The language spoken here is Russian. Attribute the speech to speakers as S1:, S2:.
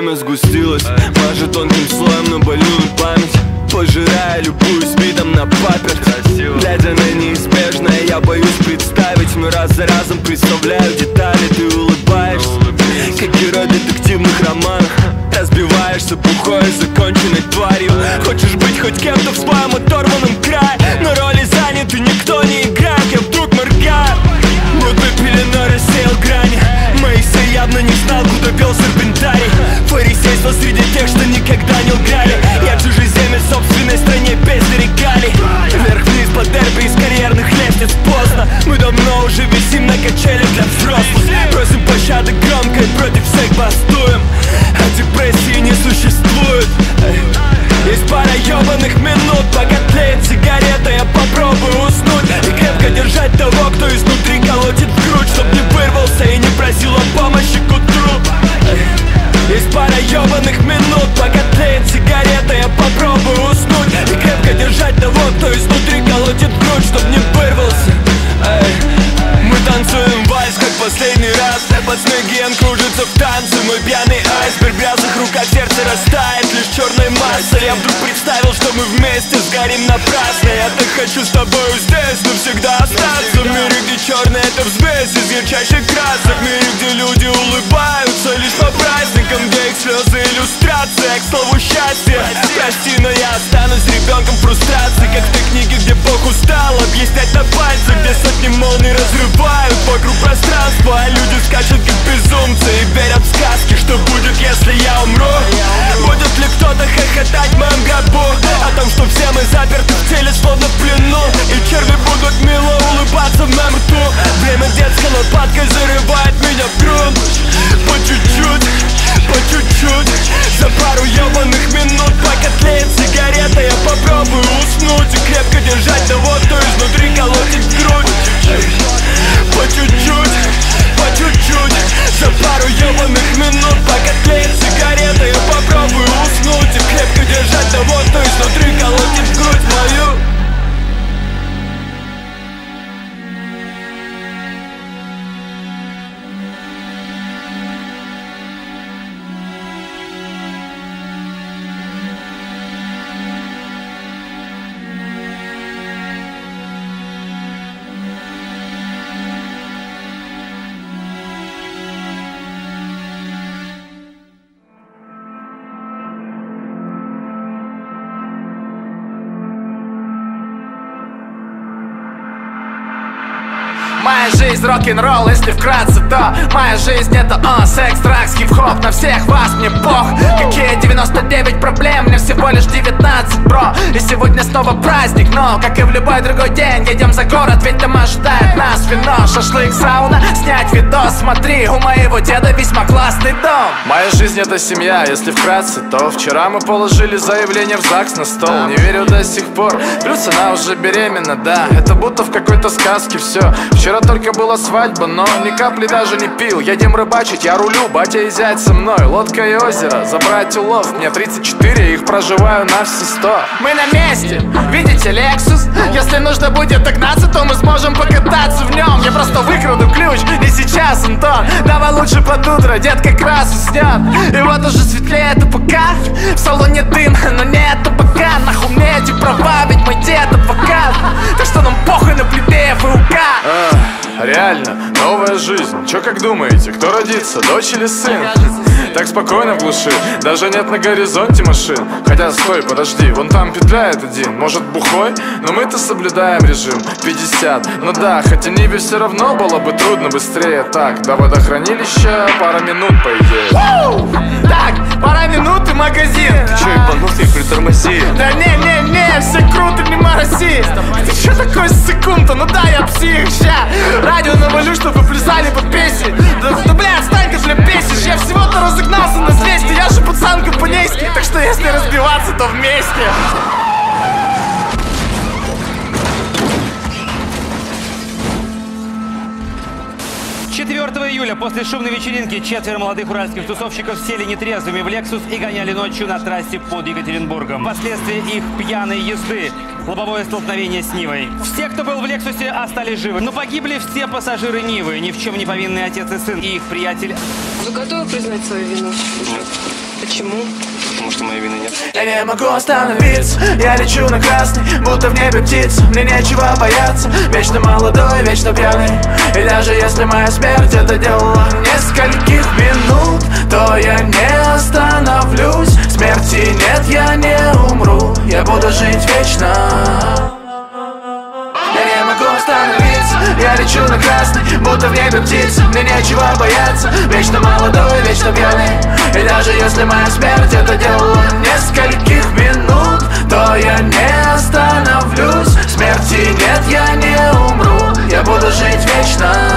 S1: время сгустилось, мажет тонким слоем, но болюет память, пожирая любую с видом на паперть. Глядя на неизбежное, я боюсь представить, но раз за разом представляю детали. Ты улыбаешься, как герой детективных романов, разбиваешься бухой, законченной тварью. Хочешь быть хоть кем-то в своем оторванном крае, но роли заняты, никто не играет. Я вдруг моргаю, мутной пеленой рассеял грани. Моисей явно не знал, куда вел серпентарий. Фарисейство среди тех, что никогда не лгали. Я чужеземец в собственной стране без регалий. Вверх-вниз по дерби из карьерных лестниц поздно. Мы давно уже висим на качелях для взрослых. Просим пощады громко и против всех бастуем. А депрессии не существует. Есть пара ёбаных минут, пока тлеет сигарета, я попробую уснуть и крепко держать того, кто изнутри колотит в грудь, чтоб не вырвался и не просил о помощи к утру. Есть пара ёбаных минут, пока тлеет сигарета, я попробую уснуть и крепко держать того, кто изнутри колотит в грудь, чтоб не вырвался. Мы танцуем вальс, как последний раз. Под снегом кружится в танце мой пьяный айсберг. В грязных руках сердце растает лишь черной массой. Я вдруг представил, что мы вместе сгорим напрасно. Я так хочу с тобою здесь навсегда остаться. В мире, где черное это взвесь из ярчайших красок. В мире, где люди улыбаются лишь по праздникам, где их слезы иллюстрация к слову счастья. Прости, но я останусь ребенком фрустрации, как в той книге, где Бог устал объяснять на пальцах, где сотни молний разрывают вокруг пространства, а люди скачут как безумцы и верят в сказки. Что будет, если я умру? Будет ли кто-то хохотать в моем гробу о том, что все мы заперты в теле, словно в плену, и черви будут мило улыбаться в моем рту? Время детской лопаткой зарывает меня в грунт. По чуть-чуть, по чуть-чуть, за пару ёбаных минут, пока тлеет сигарета, я попробую уснуть и крепко держать того, кто изнутри колотит в грудь. По чуть-чуть, по чуть-чуть, за пару ёбаных минут, пока тлеет сигарета, я попробую уснуть и крепко держать того, кто изнутри колотит в грудь мою.
S2: Моя жизнь рок-н-ролл, если вкратце, то моя жизнь это секс, дракс, хип-хоп. На всех вас мне пох. Какие 99 проблем, мне всего лишь 19, бро. И сегодня снова праздник, но, как и в любой другой день, едем за город, ведь там ожидает нас вино, шашлык, сауна, снять видос. Смотри, у моего деда весьма классный дом.
S3: Моя жизнь это семья, если вкратце, то вчера мы положили заявление в ЗАГС на стол. Не верю до сих пор, плюс она уже беременна, да. Это будто в какой-то сказке все. Вчера только была свадьба, но ни капли даже не пил. Едем рыбачить, я рулю, батя и зять со мной. Лодка и озеро, забрать улов. Мне 34, их проживаю на все 100.
S2: Мы на месте, видите Lexus? Если нужно будет догнаться, то мы сможем покататься в нем. Я просто выкраду ключ, не сейчас, Антон. Давай лучше под утро, дед как раз уснет. И вот уже светлеет АПК. В салоне дым, но нет АПК. Нахуй мне эти права, ведь мой дед адвокат. Так что нам похуй на плебеев и УК.
S3: Реально, новая жизнь. Чё как думаете, кто родится, дочь или сын? Так спокойно в глуши, даже нет на горизонте машин. Хотя, стой, подожди, вон там петляет один. Может бухой, но мы-то соблюдаем режим 50, ну да, хотя Ниве все равно было бы трудно быстрее. Так, до водохранилища пара минут, по идее.
S2: Так, пара минут и магазин.
S1: Ты чё, ебанутый, притормози.
S2: Да не, все круто, не мороси. Ты чё такой секунд-то? Ну да, я псих, ща. Радио навалю, чтобы плясали под песни. Да бля, отстань-ка, бля, бесишь. Я всего-то разогнался на 200. Я же пацан компанейский. Так что если разбиваться, то вместе.
S4: 4 июля после шумной вечеринки 4 молодых уральских тусовщиков сели нетрезвыми в Lexus и гоняли ночью на трассе под Екатеринбургом. Последствия их пьяной езды – лобовое столкновение с Нивой. Все, кто был в Лексусе, остались живы, но погибли все пассажиры Нивы, ни в чем не повинный отец и сын и их приятель.
S5: Вы готовы признать свою вину? Почему?
S6: Потому что моей вины нет.
S2: Я не могу остановиться, я лечу на красный, будто в небе птица. Мне нечего бояться, вечно молодой, вечно пьяный. И даже если моя смерть это дело нескольких минут, то я не остановлюсь. Смерти нет, я не умру, я буду жить вечно. Я не могу остановиться, я лечу на красный, будто в небе птица. Мне нечего бояться, вечно молодой, вечно пьяный. И даже если моя смерть это дело нескольких минут, то я не остановлюсь. Смерти нет, я не умру, я буду жить вечно.